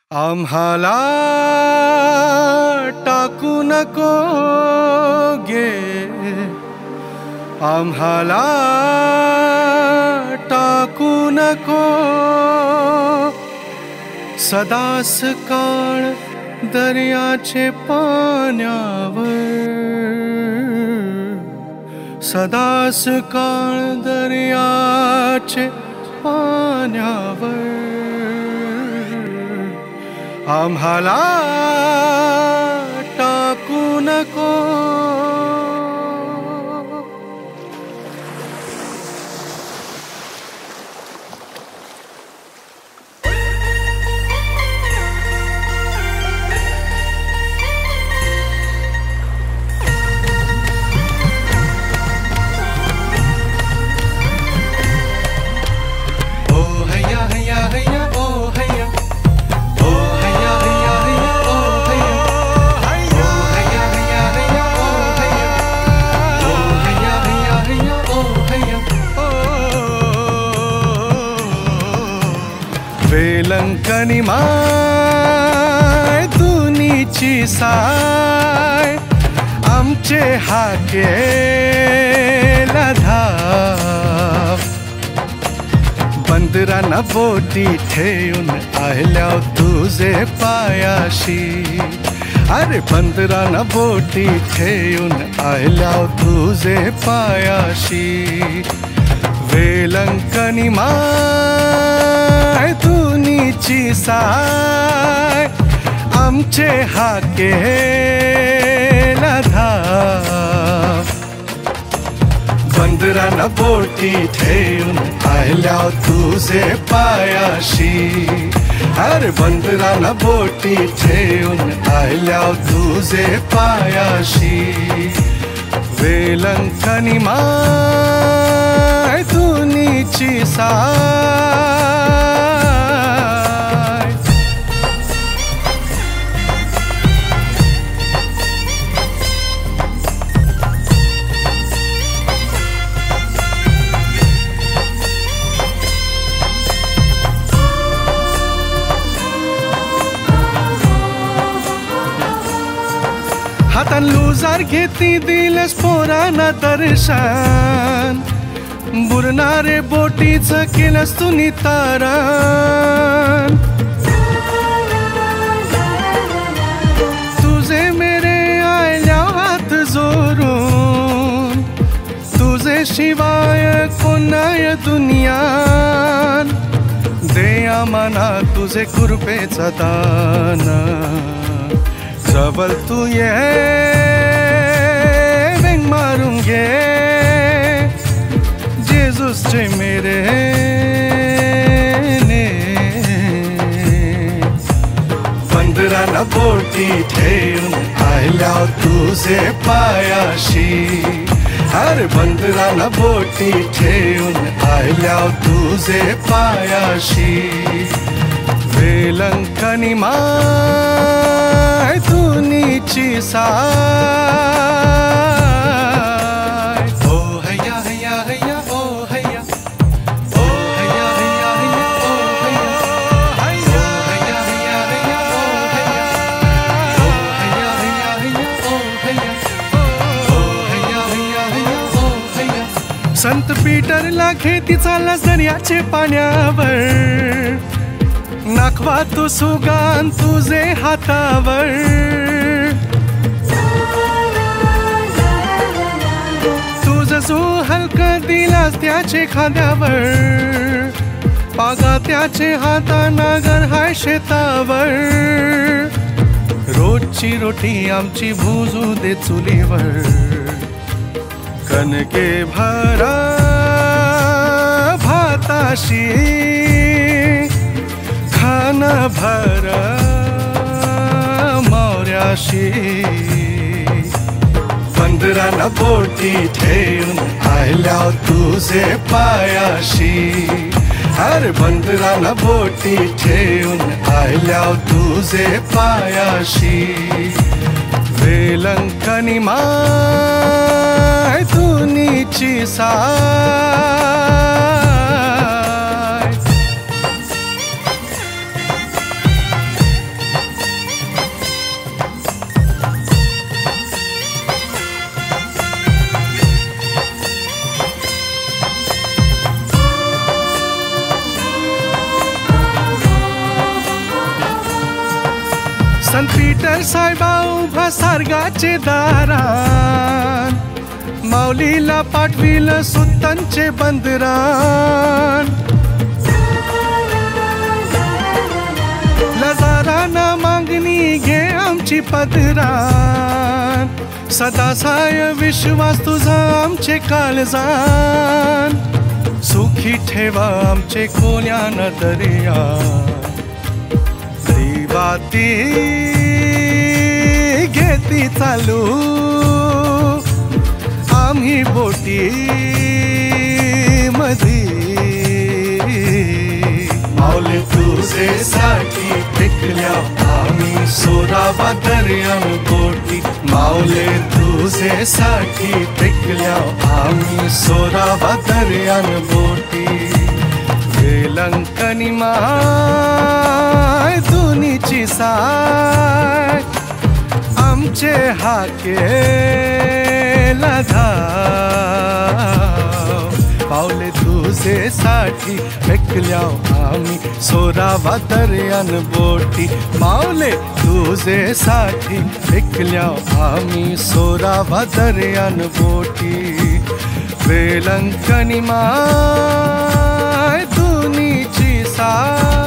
आम्हाला टाकू नको गे, आम्हाला टाकू नको. सदास काळ दर्याचे पाण्यावर, सदास काळ दर्याचे पाण्यावर. आम्हाला टाकू नको. वेलंकनी माय दुनीची साय, आमचे हाकेला धाव. बंदरांना बोटी ठेवून आल्या तुझे पायाशी, अरे बंदरांना बोटी ठेवून आल्या तुझे पायाशी. वेलंकनी माय दुनीची साय, आमचे हाकेला धाव. बंदरांना बोटी ठेवून आल्या तुझे पायाशी, अरे बंदरांना बोटी ठेवून आल्या तुझे पायाशी. वेलंकनी माय दुनीची साय. हातान लुजार घेती दिलेस पोरांना दर्शन, बुरणारे बोटीचं केलंस तू नितारण. तुझे मेरे आयल्या हात जोडून, तुझे शिवाय कोण नाही दुनियान. दे आम्हाला तुझे कृपेचा दान, जवळ तू ये वेंग मारून घे. जेजूसचे मेरे ने. बंदरांना बोटी ठेवून आल्या तुझे पायाशी, अरे बंदरांना बोटी ठेवून आल्या तुझे पायाशी. वेलंकनी माय दुनीची साय. ओ हैया हैया हैया ओ हैया, ओ हैया हैया हैया ओ हैया, हैया हैया हैया हैया ओ हैया, ओ हैया हैया हैया ओ हैया, ओ हैया हैया हैया ओ हैया. संत पीटरला खेती चालला दर्याचे पाण्यावर, नाखवा तू सुगान तुझे हातावर. तुझं जो हलकं दिलास त्याचे खांद्यावर, पागा त्याचे हाताना घर हाय शेतावर. रोजची रोटी आमची भुजू दे चुलीवर, कणके भरा भाताशी, खाना भर मौर्याशी. बंदरांना बोटी ठेवून आल्या तुझे पायाशी, अरे बंदरांना बोटी ठेवून आल्या तुझे पायाशी. वेलंकनी माय दुनीची साय. मास्तर साहेबा उभा सारगाचे दारान, माऊलीला पाठविलं सुतांचे बंदरान. लजाराना मागणी घे आमची पदरान, सदा साय विश्वास तुझा आमचे काळजान. सुखी ठेवा आमचे खोल्यान दर्या, बाती घेती चालू आम्ही बोटी मधी. माऊली तुझेसाठी पिकल्या आम्ही सोरावा दर्यान बोटी. माऊली तुझेसाठी पिकल्या आम्ही सोरावा दर्यान बोटी. लंकनी माय दुनीची साय, आमचे हाके धाव. पावले तुझेसाठी फेकल्या आम्ही सोरावा दर्यान बोटी. माऊले तुझेसाठी फेकल्या आम्ही सोरावा दर्यान बोटी. वेलंकनी माय दुनीची साय.